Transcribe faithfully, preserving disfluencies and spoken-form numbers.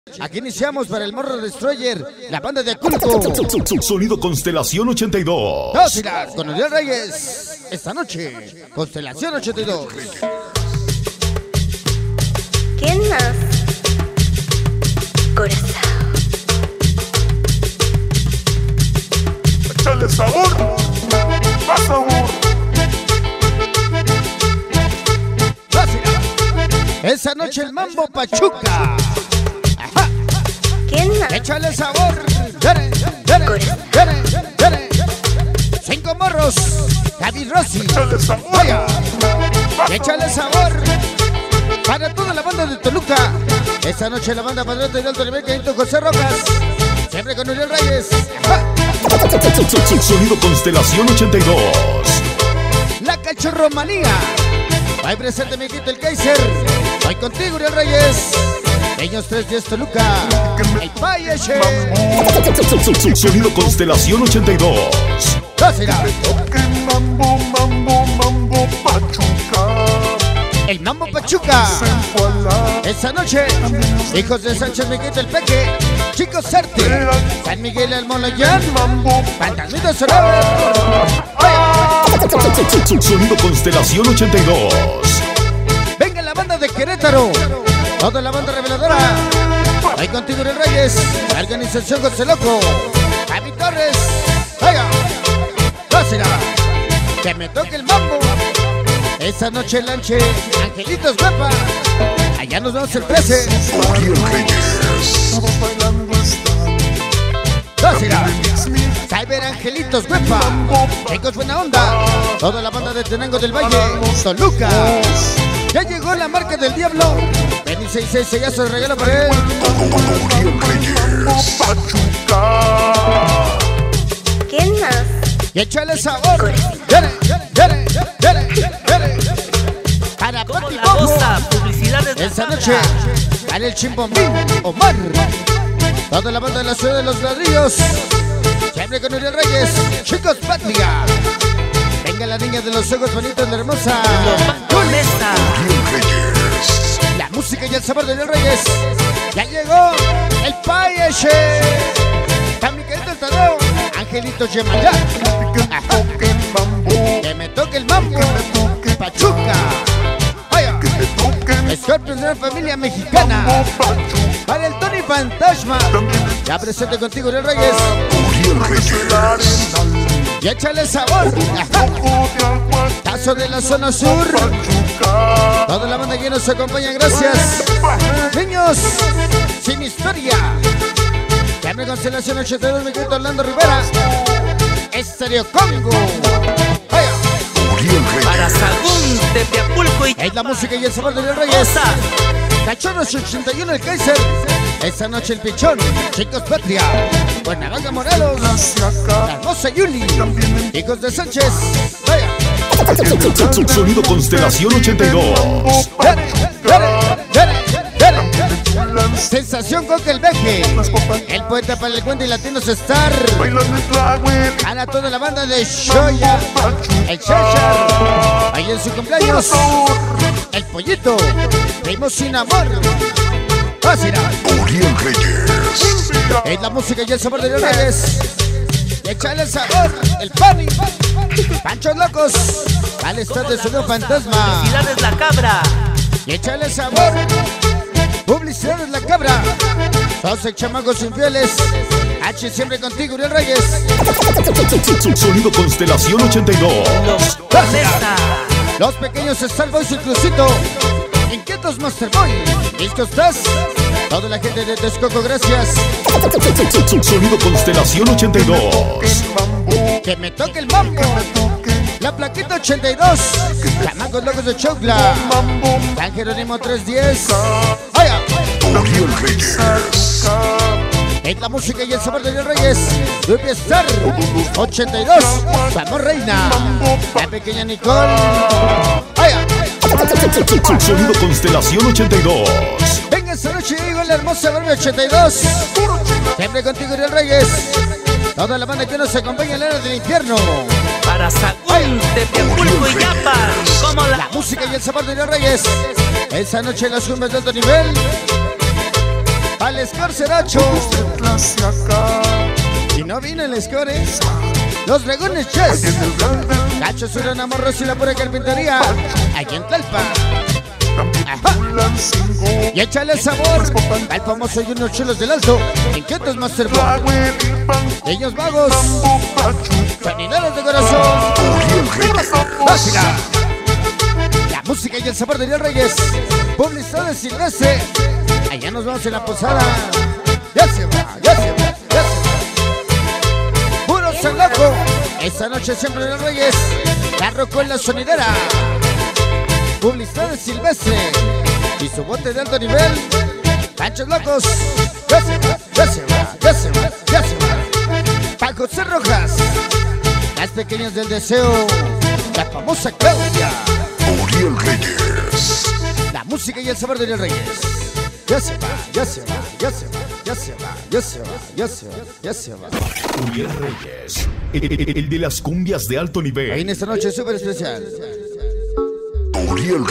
Aquí iniciamos para el Morro Destroyer, la banda de culto. Sonido Constelación ochenta y dos. Dócila, con Uriel Reyes. Esta noche, Constelación ochenta y dos. ¿Quién más? Corazón. Échale sabor, más sabor. Dócila. Esa noche el Mambo Pachuca. Ajá. ¿Quién más? Échale sabor. Dere, dere, dere, dere. Cinco morros. Javi Rossi. Échale sabor. Vaya. Échale sabor. Para toda la banda de Toluca. Esta noche la banda Padrón de Alto Nivel, Caíto José Rojas. Siempre con Uriel Reyes. Ajá. Sonido Constelación ochenta y dos. La Cachorromanía. Hoy presente mi hijito el Kaiser. Hoy contigo Uriel Reyes. Ellos tres días Toluca. El Payeche. Sonido Constelación ochenta y dos. Dócila. Que mambo, mambo, mambo, Pachuca. El Mambo Pachuca. Sensuala. Esta noche, hijos de Sánchez Miguel el Peque, Chicos Sarte, San Miguel el Moloyán, Mambo, Fantasmita Sonora. Sonido Constelación ochenta y dos. Venga la banda de Querétaro, toda la banda reveladora. Hoy contigo Uriel Reyes, la organización José Loco, Javi Torres. Oiga, dócila, que me toque el mambo. Esta noche el Lanche, Angelitos Guapa. Allá nos vemos el trece. todos bailando están. Dócila. Cyber Angelitos Guapa. Chicos buena onda. Toda la banda de Tenango del Valle, Toluca. Ya llegó la marca del diablo. Ven y seis seis sellazo de regalo para él. Mambo, Pachuca. ¿Quién más? Y échale sabor. Dere, dere, dere, dere. Para Como Pati la Bobo. goza, publicidades de Esta Sandra. noche, para el Chimbombín, Omar. Toda la banda de la ciudad de los ladrillos. Siempre con Uriel Reyes. Chicos Patria. Venga la niña de los ojos bonitos, la hermosa. Honesta. La música y el sabor de Uriel Reyes. Ya llegó el Payeche. También que el Tadeo. Angelito Yemayá. Que mambo, Que me toque el mambo. Pachuca. Vaya. que toquen. Scorpion de una familia mexicana. Mambo, Pachuca. Para el Tony Fantasma. Ya presente contigo Uriel Reyes. El arenal. Y échale sabor. Ajá. Ojo de agua, Tazo de la zona sur. Pachuca. Toda la banda que nos acompaña, gracias. Niños, sin historia. Llame Constelación ochenta y dos, mi querido Orlando Rivera. Estéreo Congo. Vaya. Para Sagún, Tepiapulco y Es la música y el sabor de Uriel Reyes. Cosa. Cachorros ochenta y uno, el Kaiser. Esta noche el Pichón. Chicos Patria. Buenavaga Morelos. Hacia acá. La hermosa Yuli. Hijos de Sánchez. Vaya. Sonido Constelación ochenta y dos. Dere, dere, dere, dere. Sensación con que el Veje. El poeta para el cuento y latinos Star. Bailan el flagüe. Para toda la banda de Shoya. El Cheshire. Ahí en su cumpleaños. El Pollito. Primo sin amor. Fácil. Es la música y el sabor de los Reyes. Échale el sabor. El Pani. Panchos Locos. Al estado de sonido fantasma. Publicidades La Cabra. Y échale el sabor. Publicidades La Cabra. doce chamacos infieles. H siempre contigo, Uriel Reyes. Sonido Constelación ochenta y dos. Los Honesta. Los pequeños Starboys y Crucito. Inquietos Masterboy. ¿Listo estás? Toda la gente de Texcoco, gracias. Sonido Constelación ochenta y dos. Que me toque el mambo. La plaquita ochenta y dos. Chamacos locos de Chocla. San Jerónimo trescientos diez. ¡Vaya! Es la música y el sabor de Uriel Reyes. Ruby Star ochenta y dos. Vamos Reina. La pequeña Nicole. ¡Vaya! Sonido Constelación ochenta y dos. Venga esta noche digo la hermosa Barbie ochenta y dos. Siempre contigo Uriel Reyes. Toda la banda que nos acompaña en la era del infierno. Para Sagún, Tepiapulco y Yapan. Como La la música y el sabor de Uriel Reyes. Esa noche en las cumbres de alto nivel. Al Score cero ocho. de clase acá. Y no vino el Score, ¿eh? Los Dragones Chess. Y en el grande Cacho Surana Morros y la pura carpintería. Aquí en Tlalpa. Ajá. pulan cinco. Y échale sabor al famoso Junior Chulos del Alto. Inquietos Master Boy. Flagüe y pan. Ellos vagos. Tambo pachuca. Sonideros de corazón. Música. La música y el sabor de Ariel Reyes. Publicidad de Silvestre. Allá nos vamos en la posada. Ya se va, ya se va, ya se va. Puro San Loco. Esta noche siempre Ariel Reyes. Carro con la sonidera. Publicidad de Silvestre. Y su bote de alto nivel. Panchos Locos. Ya se va, ya se va, ya se va, ya se va. Pa' José Rojas. Las pequeñas del deseo. La famosa Claudia. Uriel Reyes. La música y el sabor de Ariel Reyes. Ya se va, ya se va, ya se va, ya se va, ya se va, ya se va, ya se va. Uriel Reyes. El, el de las cumbias de alto Ahí en nivel. esta noche súper especial. Uriel